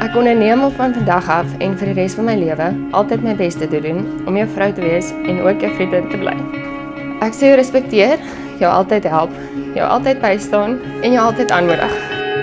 Ek onderneem al van vandag af en vir die res van my lewe altyd my beste te doen om jou vrou te wees en ook jou vriendin te bly. Ek sal jou respekteer, jou altyd help, jou altyd bystaan en jou altyd aanmoedig.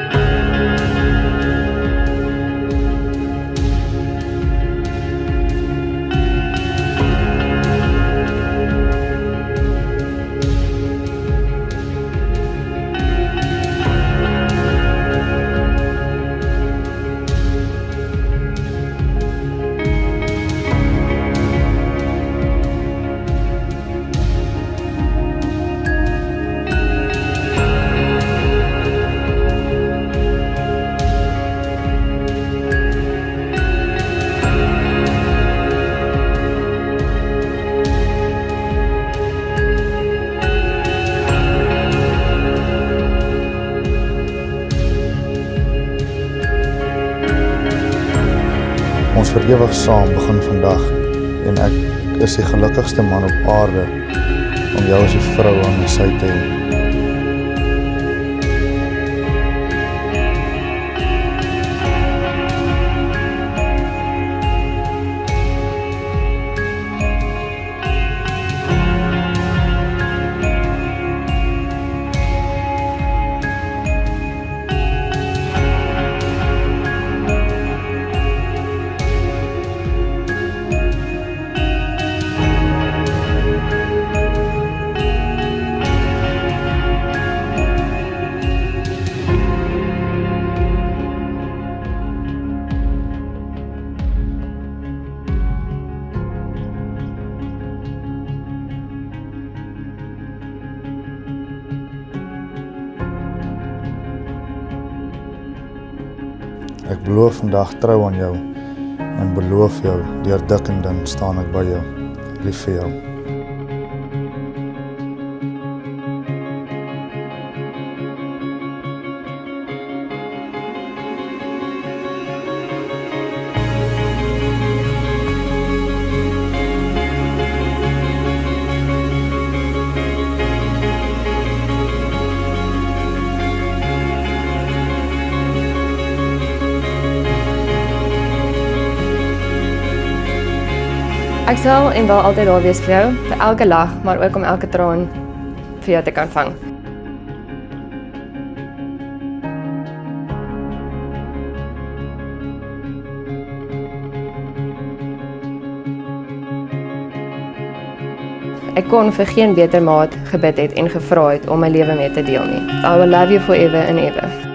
Ons vir ewig saam begin vandag en ek is die gelukkigste man op aarde om jou as 'n vrou aan my sy te hê. Ek beloof vandag trou aan jou en beloof jou, deur dik en dun staan ek by jou, lief vir jou. Ek sal en wil altyd daar wees vir jou, vir elke lag, maar ook om elke traan vir jou te kan vang. Ek kon vir geen beter maat gebid het en gevra het om my lewe mee te deel nie. I will love you forever and ever.